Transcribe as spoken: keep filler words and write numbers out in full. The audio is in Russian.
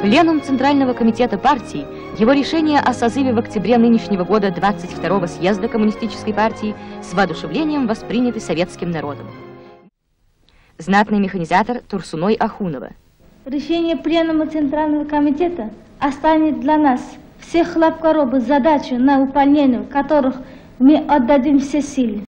Пленум Центрального комитета партии, его решение о созыве в октябре нынешнего года двадцать второго съезда Коммунистической партии с воодушевлением восприняты советским народом. Знатный механизатор Турсуной Ахунова. Решение Пленума Центрального комитета останет для нас всех хлопкоробов задачу, на выполнение которых мы отдадим все силы.